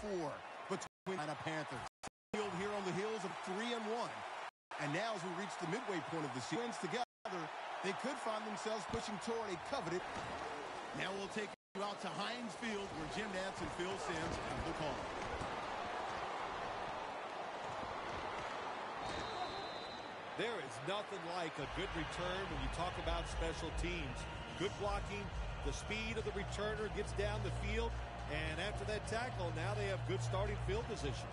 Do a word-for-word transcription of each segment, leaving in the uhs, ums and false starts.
four between the Panthers. Field here on the heels of three and one. And now as we reach the midway point of the series together, they could find themselves pushing toward a coveted. Now we'll take you out to Heinz Field where Jim Nantz and Phil Simms have the call. There is nothing like a good return when you talk about special teams. Good blocking, the speed of the returner gets down the field, and after that tackle, now they have good starting field position.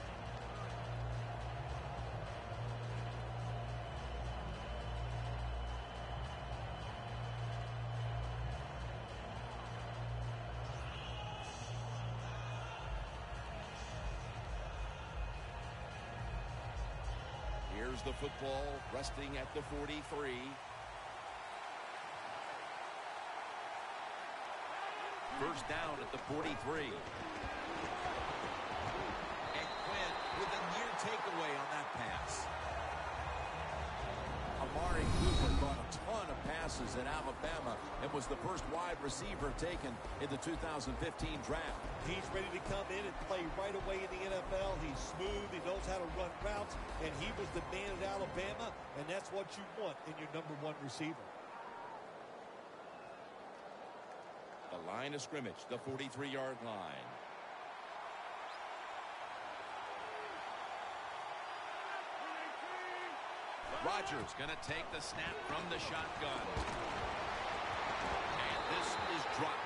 Here's the football resting at the forty-three. First down at the forty-three. And Quinn with a near takeaway on that pass. Amari Cooper caught a ton of passes at Alabama and was the first wide receiver taken in the two thousand fifteen draft. He's ready to come in and play right away in the N F L. He's smooth. He knows how to run routes, and he was the man at Alabama, and that's what you want in your number one receiver. The line of scrimmage, the forty-three-yard line. Rodgers going to take the snap from the shotgun. And this is dropped.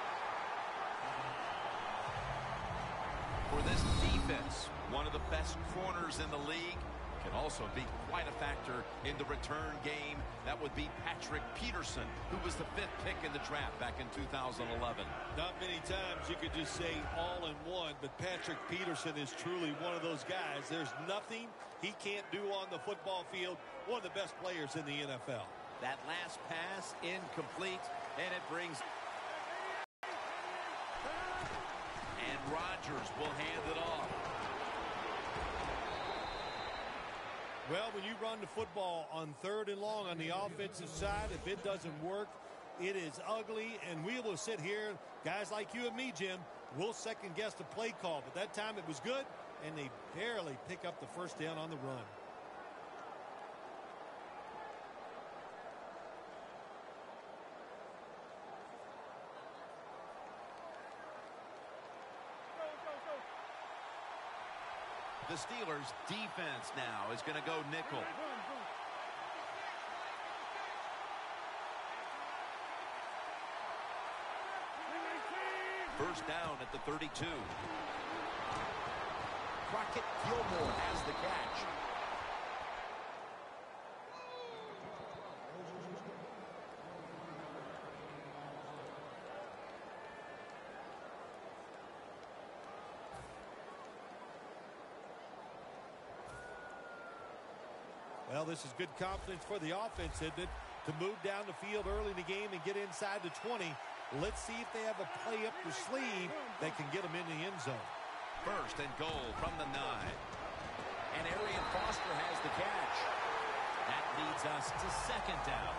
For this defense, one of the best corners in the league, can also be quite a factor in the return game. That would be Patrick Peterson, who was the fifth pick in the draft back in two thousand eleven. Not many times you could just say all in one, but Patrick Peterson is truly one of those guys. There's nothing he can't do on the football field. One of the best players in the N F L. That last pass incomplete, and it brings... And Rodgers will hand it off. Well, when you run the football on third and long on the offensive side, if it doesn't work, it is ugly. And we will sit here, guys like you and me, Jim, we'll second guess the play call. But that time it was good, and they barely pick up the first down on the run. The Steelers' defense now is going to go nickel. First down at the thirty-two. Crockett Gilmore has the catch. Well, this is good confidence for the offense, isn't it? To move down the field early in the game and get inside the twenty. Let's see if they have a play up their sleeve that can get them in the end zone. First and goal from the nine. And Arian Foster has the catch. That leads us to second down.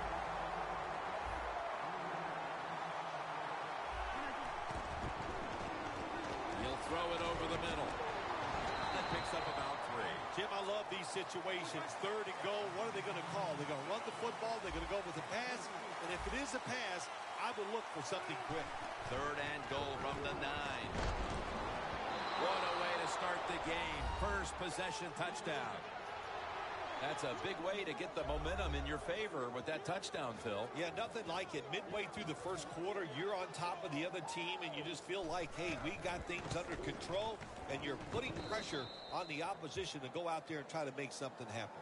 He'll throw it over the middle. That picks up about three. Jim, I love these situations. Third and goal, what are they going to call? They're going to run the football, they're going to go with a pass, and if it is a pass, I would look for something quick. Third and goal from the nine. What a way to start the game. First possession touchdown. That's a big way to get the momentum in your favor with that touchdown, Phil. Yeah, nothing like it. Midway through the first quarter, you're on top of the other team, and you just feel like, hey, we got things under control, and you're putting pressure on the opposition to go out there and try to make something happen.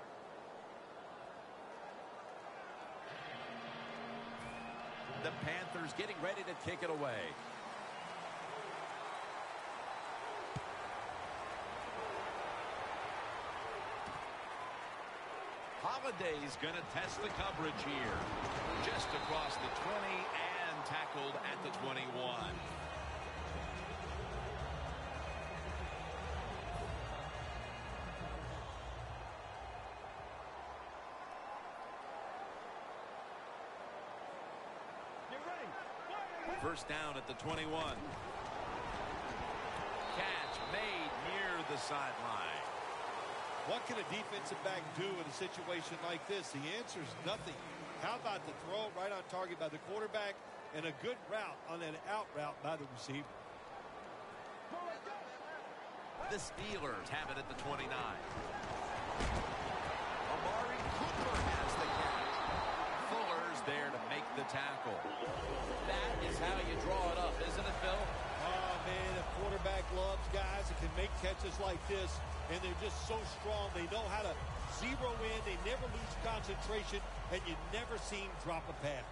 The Panthers getting ready to kick it away. Holiday's going to test the coverage here. Just across the twenty and tackled at the twenty-one. First down at the twenty-one. the sideline. What can a defensive back do in a situation like this? The answer is nothing. How about the throw right on target by the quarterback and a good route on an out route by the receiver? The Steelers have it at the twenty-nine. Amari Cooper has the catch. Fuller's there to make the tackle. That is how you draw it up, isn't it, Phil? Oh, man, a quarterback loves guys that can make catches like this, and they're just so strong. They know how to zero in. They never lose concentration, and you never see him drop a pass.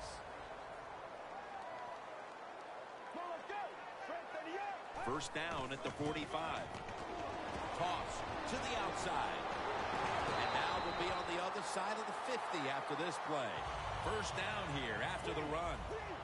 First down at the forty-five. Toss to the outside. And now they'll be on the other side of the fifty after this play. First down here after the run.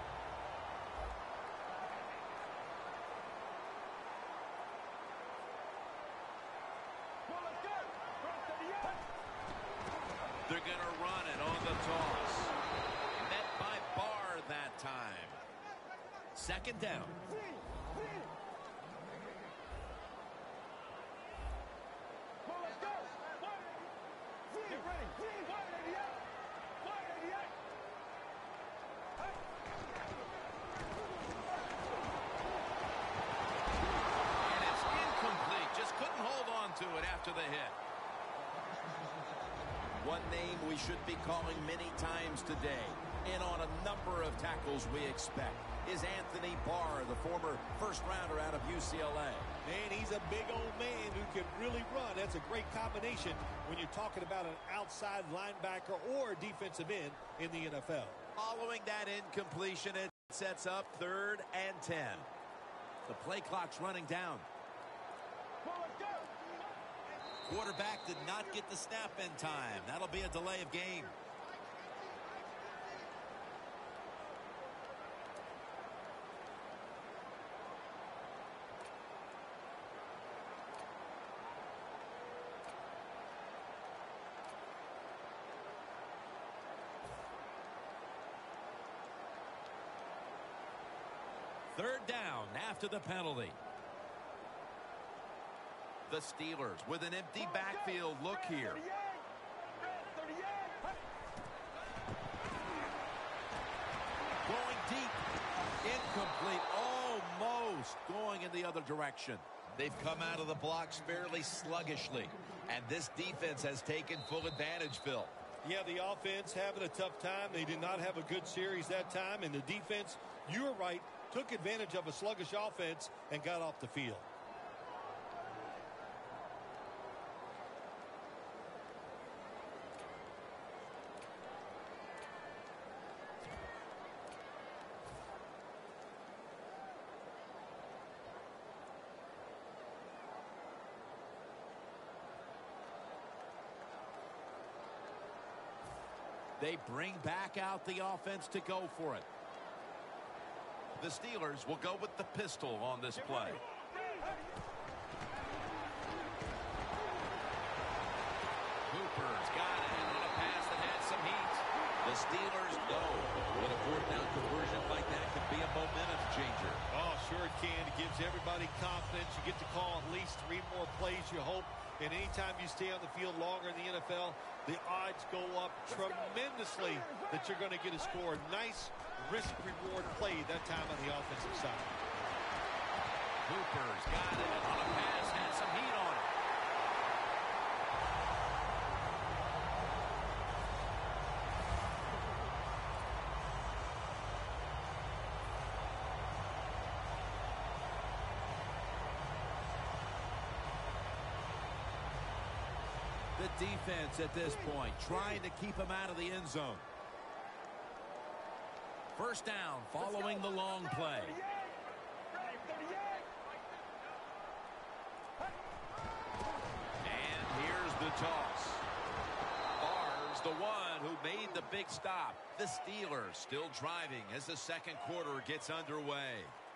They're going to run it on the toss. Met by Barr that time. Second down. To it after the hit. One name we should be calling many times today, and on a number of tackles we expect, is Anthony Barr, the former first rounder out of U C L A. Man, he's a big old man who can really run. That's a great combination when you're talking about an outside linebacker or defensive end in the N F L. Following that incompletion, it sets up third and ten. The play clock's running down. Quarterback did not get the snap in time. That'll be a delay of game. Third down after the penalty. The Steelers with an empty backfield look here. Going deep. Incomplete. Almost going in the other direction. They've come out of the blocks fairly sluggishly. And this defense has taken full advantage, Phil. Yeah, the offense having a tough time. They did not have a good series that time. And the defense, you were right, took advantage of a sluggish offense and got off the field. They bring back out the offense to go for it. The Steelers will go with the pistol on this play. Cooper's got it on a pass that had some heat. The Steelers know that a fourth down conversion like that can be a momentum changer. Oh, sure it can. It gives everybody confidence. You get to call at least three more plays, you hope. And anytime you stay on the field longer in the N F L, the odds go up tremendously that you're going to get a score. Nice risk-reward play that time on the offensive side. Cooper's got it on a pass, had some heat on it. The defense at this point trying to keep him out of the end zone. First down following the long play. And here's the toss. Barr's the one who made the big stop. The Steelers still driving as the second quarter gets underway.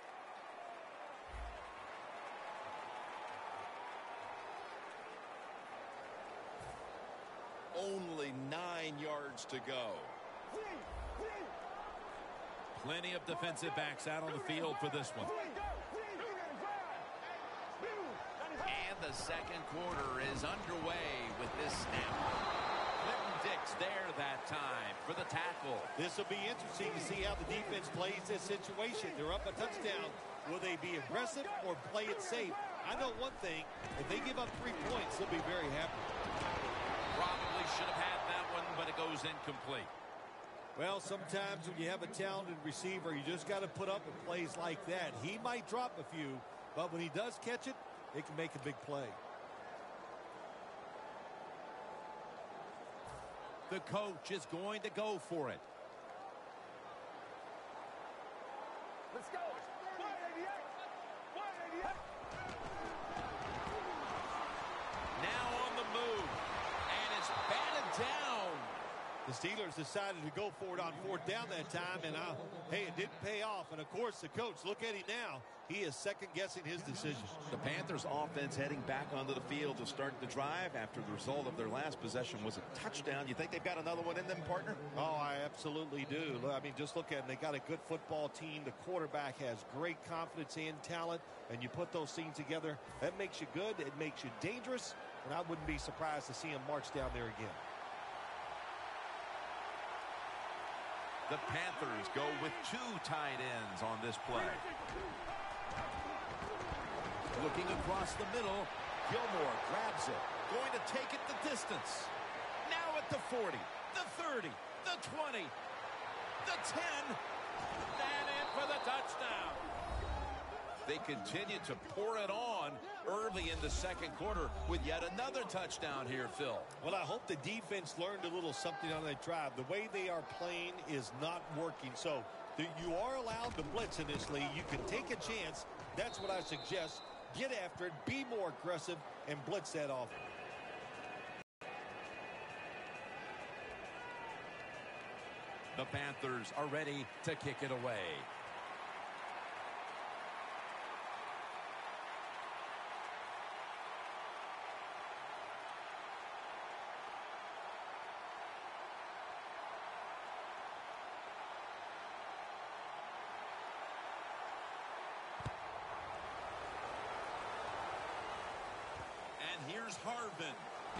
Only nine yards to go. Plenty of defensive backs out on the field for this one. And And the second quarter is underway with this snap. Clinton Dix there that time for the tackle. This will be interesting to see how the defense plays this situation. They're up a touchdown. Will they be aggressive or play it safe? I know one thing. If they give up three points, they'll be very happy. Probably should have had that one, but it goes incomplete. Well, sometimes when you have a talented receiver, you just got to put up with plays like that. He might drop a few, but when he does catch it, it can make a big play. The coach is going to go for it. Let's go. Now on the move, and it's batted down. The Steelers decided to go for it on fourth down that time, and uh, hey, it didn't pay off. And, of course, the coach, look at him now. He is second-guessing his decision. The Panthers offense heading back onto the field to start the drive after the result of their last possession was a touchdown. You think they've got another one in them, partner? Oh, I absolutely do. I mean, just look at them. They got a good football team. The quarterback has great confidence and talent, and you put those things together, that makes you good. It makes you dangerous, and I wouldn't be surprised to see him march down there again. The Panthers go with two tight ends on this play. Looking across the middle, Gilmore grabs it, going to take it the distance. Now at the forty, the thirty, the twenty, the ten, and in for the touchdown. They continue to pour it on early in the second quarter with yet another touchdown here, Phil. Well, I hope the defense learned a little something on that drive. The way they are playing is not working. So you are allowed to blitz in this league. You can take a chance. That's what I suggest. Get after it, be more aggressive, and blitz that off. The Panthers are ready to kick it away. Here's Harvin.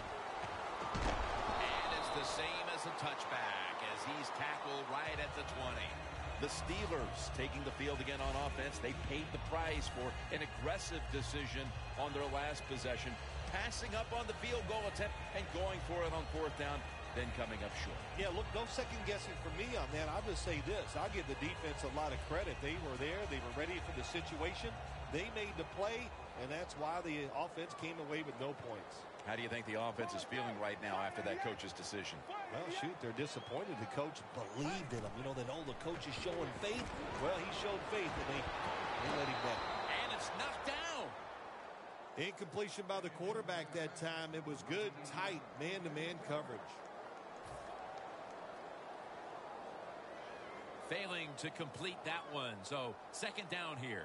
And it's the same as a touchback as he's tackled right at the twenty. The Steelers taking the field again on offense. They paid the price for an aggressive decision on their last possession, passing up on the field goal attempt and going for it on fourth down, then coming up short. Yeah, look, no second guessing for me on that. I'll just say this. I'll give the defense a lot of credit. They were there. They were ready for the situation. They made the play, and that's why the offense came away with no points. How do you think the offense is feeling right now after that coach's decision? Well, shoot, they're disappointed. The coach believed in them. You know, they know the coach is showing faith. Well, he showed faith, and they, they let him down. And it's knocked down. Incompletion by the quarterback that time. It was good, tight, man-to-man coverage. Failing to complete that one, so second down here.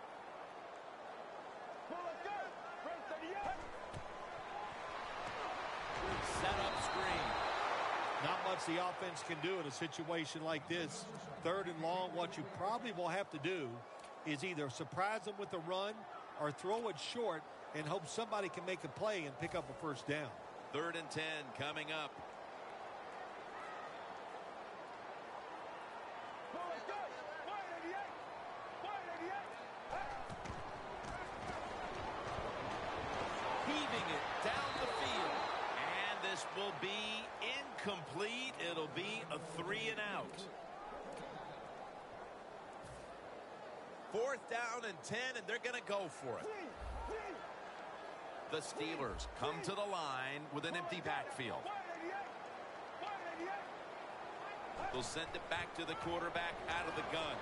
Set up screen. Not much the offense can do in a situation like this. Third and long, what you probably will have to do is either surprise them with a run or throw it short and hope somebody can make a play and pick up a first down. Third and ten coming up. Heaving it down the field. And this will be incomplete. It'll be a three and out. Fourth down and ten, and they're going to go for it. The Steelers come to the line with an empty backfield. They'll send it back to the quarterback out of the gun.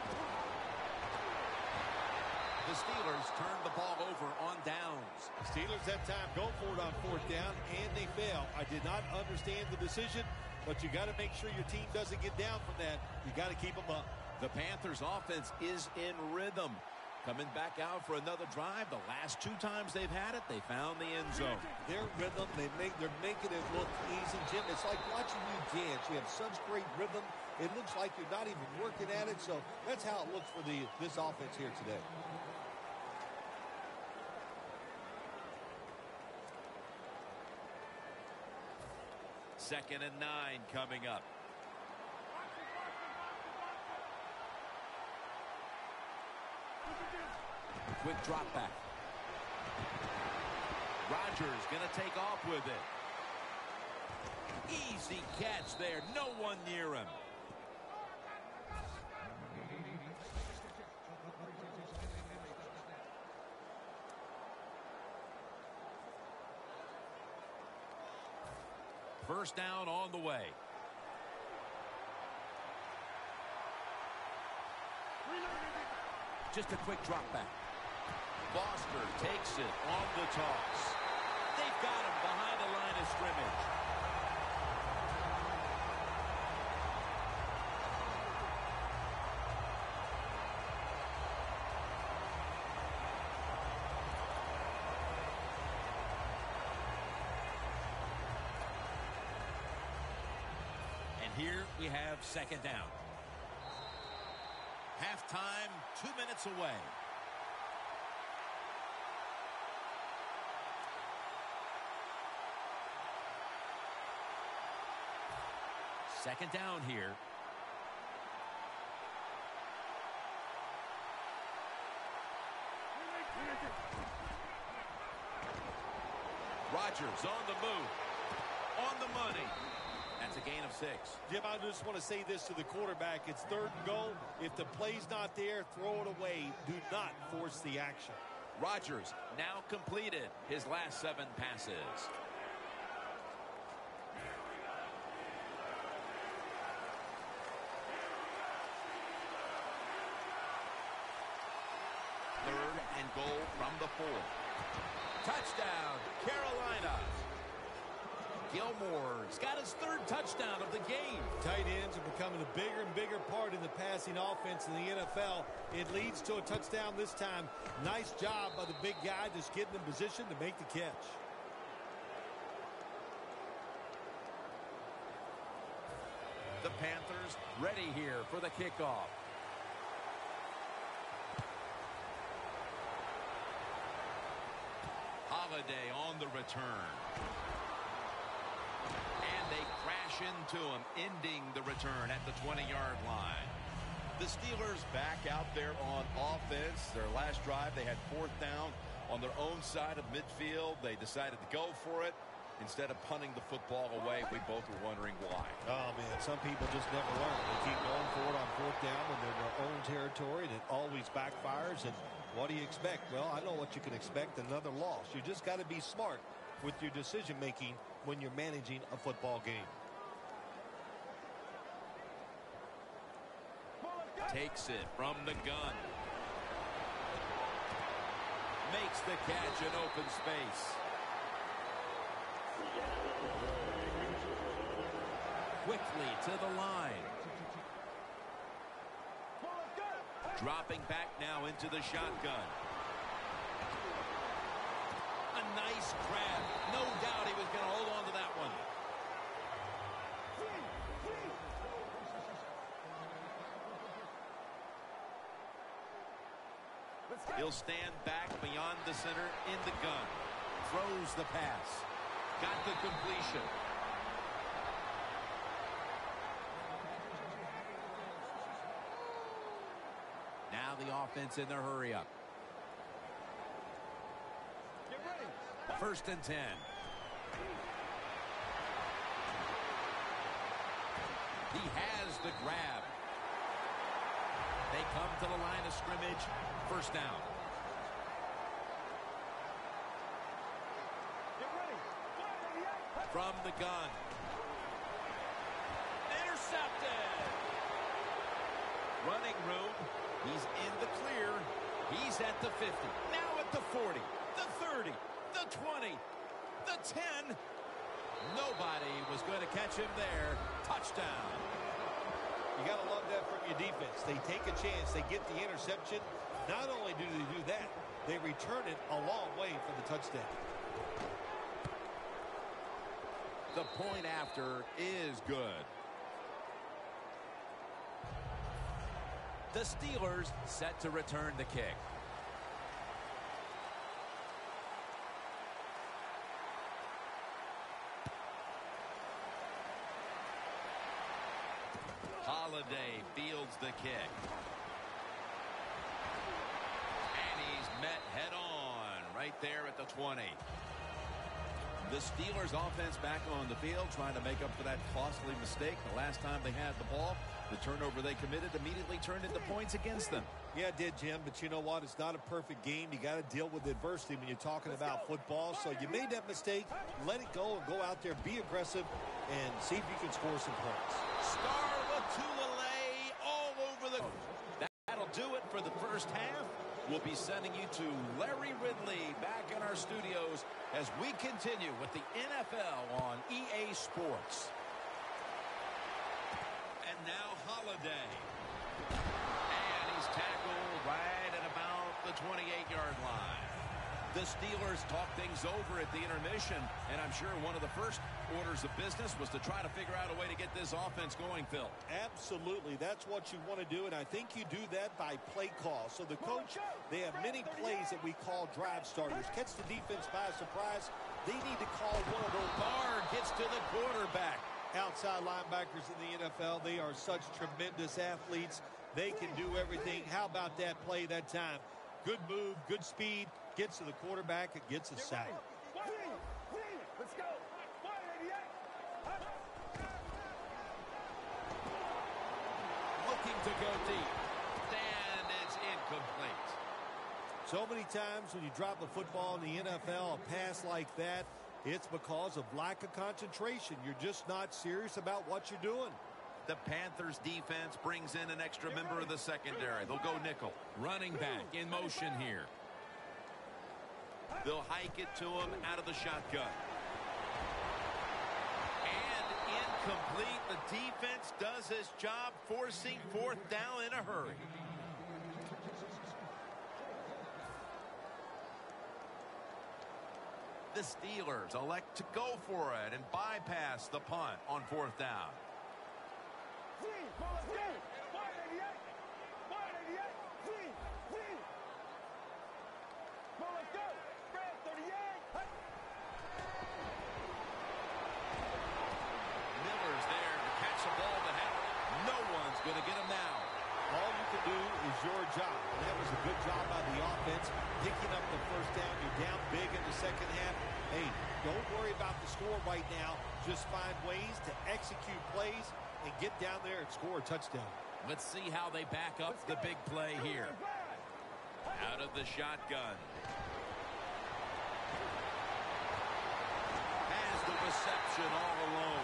The Steelers turn the ball over on downs. The Steelers that time go for it on fourth down, and they fail. I did not understand the decision, but you got to make sure your team doesn't get down from that. You got to keep them up. The Panthers offense is in rhythm. Coming back out for another drive. The last two times they've had it, they found the end zone. Their rhythm, they make, they're making it look easy, Jim. It's like watching you dance. You have such great rhythm. It looks like you're not even working at it. So that's how it looks for the this offense here today. Second and nine coming up. Quick drop back. Rodgers going to take off with it. Easy catch there. No one near him. First down on the way. Just a quick drop back. Foster takes it on the toss. They've got him behind the line of scrimmage. And here we have second down. Halftime, two minutes away. Second down here. Rodgers on the move. On the money. That's a gain of six. Jim, I just want to say this to the quarterback. It's third and goal. If the play's not there, throw it away. Do not force the action. Rodgers now completed his last seven passes. Third and goal from the four. Touchdown, Carolina. Gilmore's got his third touchdown of the game. Tight ends are becoming a bigger and bigger part in the passing offense in the N F L. It leads to a touchdown this time. Nice job by the big guy just getting in position to make the catch. The Panthers ready here for the kickoff. Holiday on the return. And they crash into him, ending the return at the twenty-yard line. The Steelers back out there on offense. Their last drive, they had fourth down on their own side of midfield. They decided to go for it instead of punting the football away. We both were wondering why. Oh, man, some people just never learn. They keep going for it on fourth down when they're in their own territory, and it always backfires. And what do you expect? Well, I know what you can expect, another loss. You just got to be smart with your decision-making when you're managing a football game. Takes it from the gun. Makes the catch in open space. Quickly to the line. Dropping back now into the shotgun. A nice grab. No doubt he was going to hold on to that one. He'll stand back beyond the center in the gun. Throws the pass. Got the completion. Now the offense in their hurry up. First and ten. He has the grab. They come to the line of scrimmage. First down. From the gun. Intercepted. Running room. He's in the clear. He's at the fifty. Now at the forty. The thirty. The twenty. The ten. Nobody was going to catch him there. Touchdown. You got to love that from your defense. They take a chance. They get the interception. Not only do they do that, they return it a long way for the touchdown. The point after is good. The Steelers set to return the kick. Holiday fields the kick. And he's met head on right there at the twenty. The Steelers offense back on the field trying to make up for that costly mistake. The last time they had the ball, the turnover they committed immediately turned into points against them. Yeah, it did, Jim, but you know what? It's not a perfect game. You got to deal with adversity when you're talking about football. So you made that mistake. Let it go and go out there, be aggressive, and see if you can score some points. Star Lotulelei all over the... That'll do it for the first half. We'll be sending you to Larry Ridley back in our studios as we continue with the N F L on E A Sports. And now Holiday. And he's tackled right at about the twenty-eight yard line. The Steelers talk things over at the intermission, and I'm sure one of the first orders of business was to try to figure out a way to get this offense going, Phil. Absolutely. That's what you want to do, and I think you do that by play call. So the coach, they have many plays that we call drive starters. Catch the defense by surprise. They need to call one of those. Bard gets to the quarterback. Outside linebackers in the N F L, they are such tremendous athletes. They can do everything. How about that play that time? Good move, good speed. Gets to the quarterback, it gets a sack. Let's go. Looking to go deep. And it's incomplete. So many times when you drop a football in the N F L, a pass like that, it's because of lack of concentration. You're just not serious about what you're doing. The Panthers defense brings in an extra member of the secondary. They'll go nickel. Running back in motion here. They'll hike it to him out of the shotgun. And incomplete. The defense does his job, forcing fourth down in a hurry. The Steelers elect to go for it and bypass the punt on fourth down. Miller's there to catch the ball to have it. No one's going to get him now. All you can do is your job. And that was a good job by the offense, picking up the first down. You're down big in the second half. Hey, don't worry about the score right now. Just find ways to execute plays and get down there and score a touchdown. Let's see how they back up the big play here. Out of the shotgun. Has the reception all alone.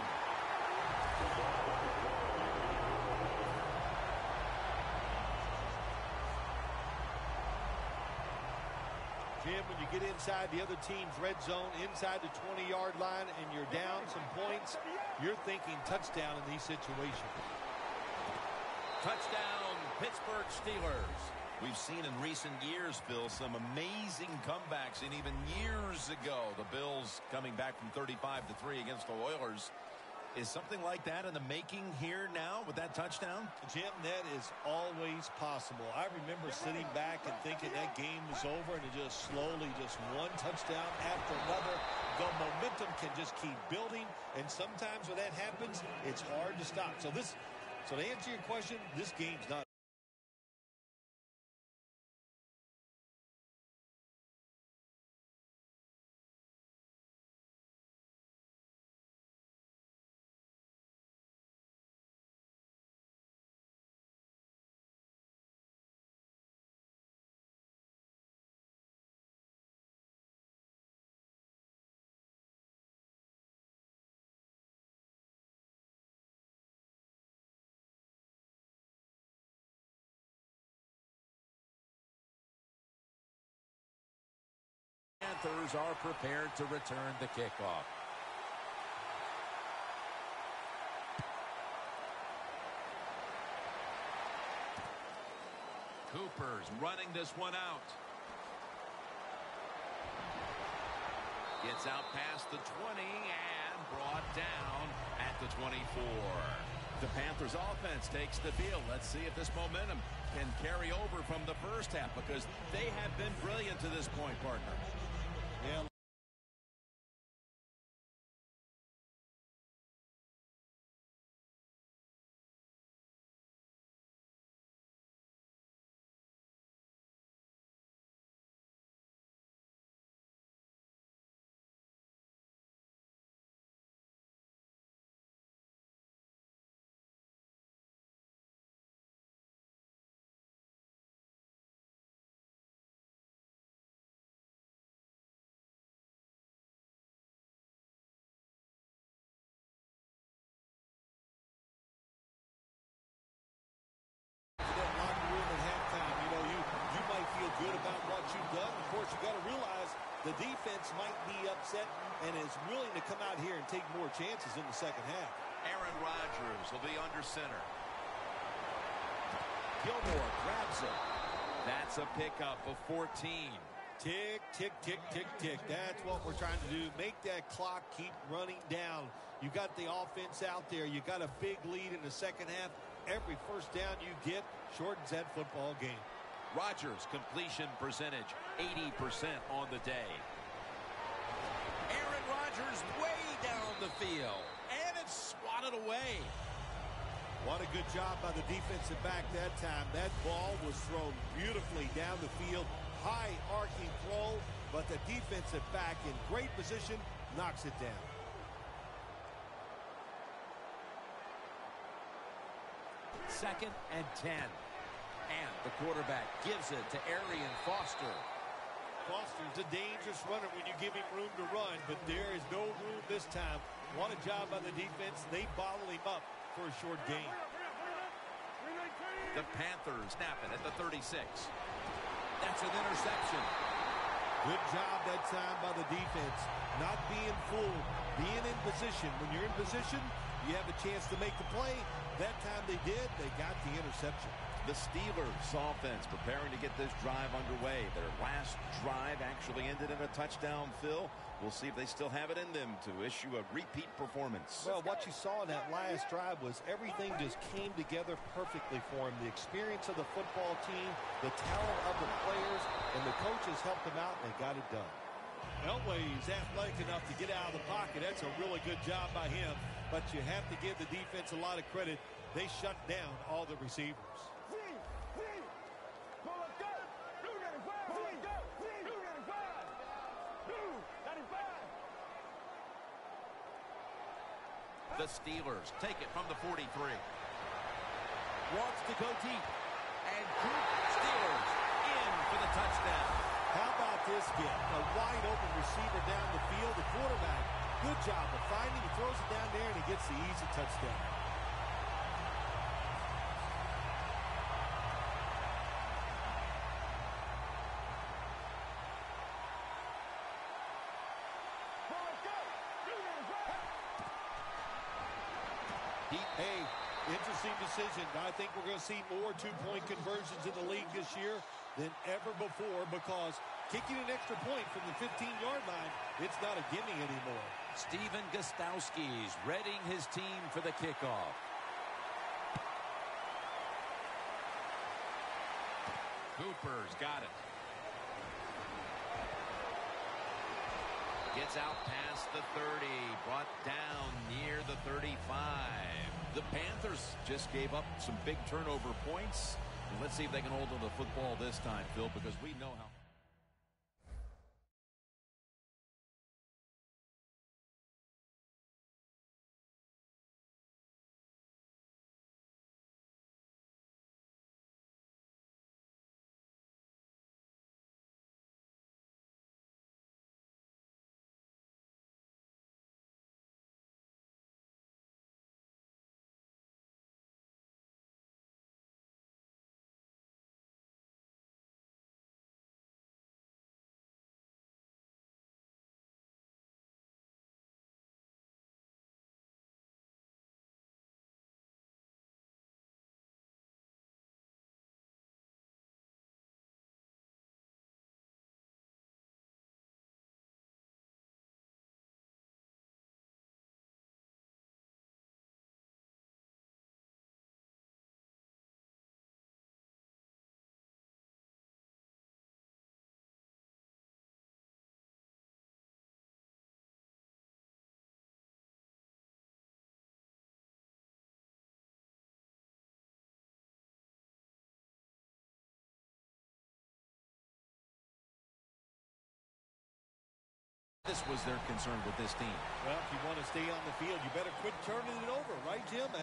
Jim, when you get inside the other team's red zone, inside the twenty yard line, and you're down some points, you're thinking touchdown in these situations. Touchdown, Pittsburgh Steelers. We've seen in recent years, Phil, some amazing comebacks, and even years ago, the Bills coming back from thirty-five to three against the Oilers. Is something like that in the making here now with that touchdown? Jim, that is always possible. I remember sitting back and thinking that game was over, and it just slowly, just one touchdown after another. The momentum can just keep building, and sometimes when that happens, it's hard to stop. So this, so to answer your question, this game's not Panthers are prepared to return the kickoff. Cooper's running this one out. Gets out past the twenty and brought down at the twenty-four. The Panthers offense takes the field. Let's see if this momentum can carry over from the first half, because they have been brilliant to this point, partner. Yeah. course, you got to realize the defense might be upset and is willing to come out here and take more chances in the second half. Aaron Rodgers will be under center. Gilmore grabs it. That's a pickup of fourteen. Tick, tick, tick, tick, tick. That's what we're trying to do. Make that clock keep running down. You got the offense out there. You got a big lead in the second half. Every first down you get shortens that football game. Rodgers completion percentage eighty percent on the day. Aaron Rodgers way down the field. And it's swatted away. What a good job by the defensive back that time. That ball was thrown beautifully down the field. High arcing throw, but the defensive back in great position knocks it down. Second and ten. And the quarterback gives it to Arian Foster. Foster's a dangerous runner when you give him room to run, but there is no room this time. What a job by the defense. They bottle him up for a short gain. The Panthers snap it at the thirty-six. That's an interception. Good job that time by the defense. Not being fooled, being in position. When you're in position, you have a chance to make the play. That time they did, they got the interception. The Steelers offense preparing to get this drive underway. Their last drive actually ended in a touchdown, Phil. We'll see if they still have it in them to issue a repeat performance. Well, what you saw in that last drive was everything just came together perfectly for him. The experience of the football team, the talent of the players, and the coaches helped them out, and they got it done. Elway's athletic enough to get out of the pocket. That's a really good job by him, but you have to give the defense a lot of credit. They shut down all the receivers. The Steelers take it from the forty-three. Wants to go deep. And Steelers in for the touchdown. How about this get? A wide open receiver down the field. The quarterback, good job of finding. He throws it down there and he gets the easy touchdown. Hey, interesting decision. I think we're going to see more two-point conversions in the league this year than ever before because kicking an extra point from the fifteen-yard line, it's not a gimme anymore. Stephen Gostkowski's readying his team for the kickoff. Cooper's got it. Gets out past the thirty, brought down near the thirty-five. The Panthers just gave up some big turnover points. And let's see if they can hold on to the football this time, Phil, because we know how. This was their concern with this team. Well, if you want to stay on the field, you better quit turning it over, right, Jim?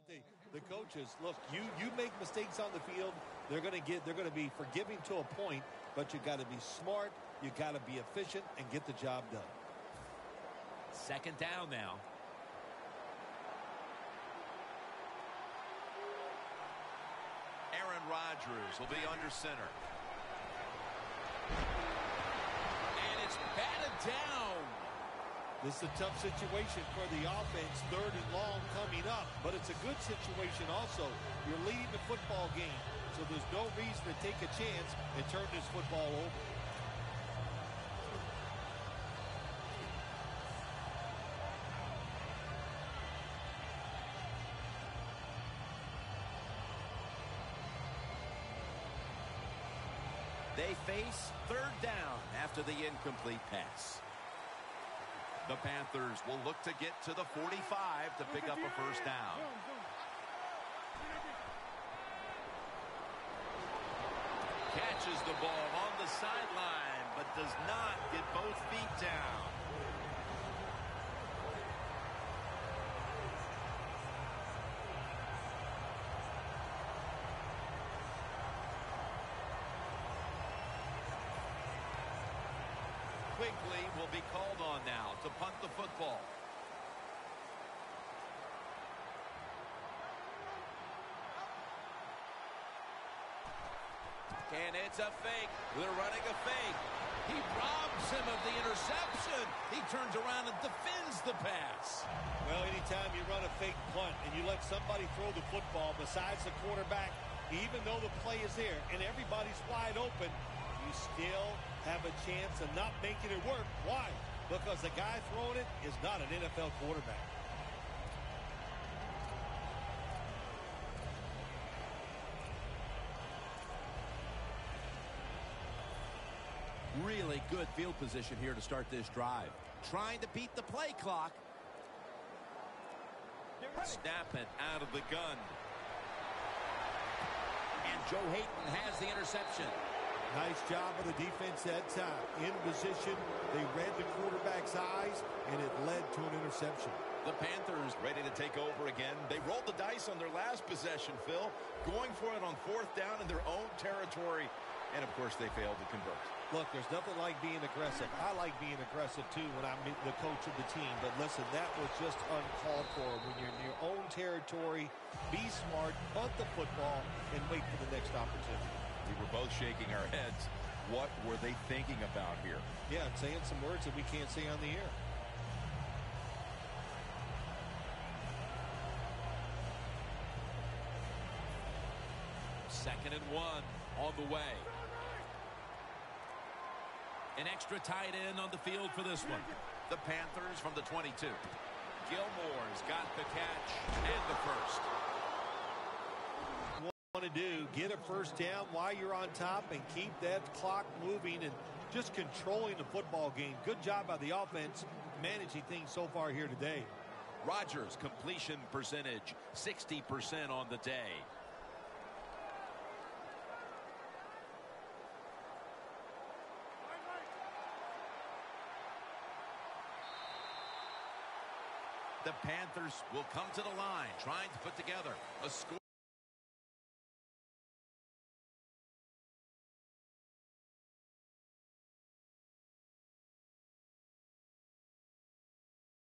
the, the coaches, look, you, you make mistakes on the field, they're going to get, they're going to be forgiving to a point, but you got to be smart, you got to be efficient and get the job done. Second down now. Aaron Rodgers will be under center. And it's batted down. This is a tough situation for the offense, third and long coming up, but it's a good situation also. You're leading the football game, so there's no reason to take a chance and turn this football over. They face third down after the incomplete pass. The Panthers will look to get to the forty-five to pick up a first down. Catches the ball on the sideline, but does not get both feet down. Quigley will be called on now to punt the football. And it's a fake. They're running a fake. He robs him of the interception. He turns around and defends the pass. Well, anytime you run a fake punt and you let somebody throw the football besides the quarterback, even though the play is there and everybody's wide open, you still have a chance of not making it work. Why? Because the guy throwing it is not an N F L quarterback. Really good field position here to start this drive. Trying to beat the play clock. Snap it out of the gun. And Joe Hayden has the interception. Nice job of the defense that time. In position, they read the quarterback's eyes, and it led to an interception. The Panthers ready to take over again. They rolled the dice on their last possession, Phil, going for it on fourth down in their own territory. And, of course, they failed to convert. Look, there's nothing like being aggressive. I like being aggressive, too, when I'm the coach of the team. But, listen, that was just uncalled for. When you're in your own territory, be smart, punt the football, and wait for the next opportunity. We were both shaking our heads. What were they thinking about here? Yeah, and saying some words that we can't say on the air. Second and one on the way. An extra tight end on the field for this one. The Panthers from the twenty-two. Gilmore's got the catch and the first. Want to do, get a first down while you're on top and keep that clock moving and just controlling the football game. Good job by the offense managing things so far here today. Rodgers completion percentage sixty percent on the day. The Panthers will come to the line trying to put together a score.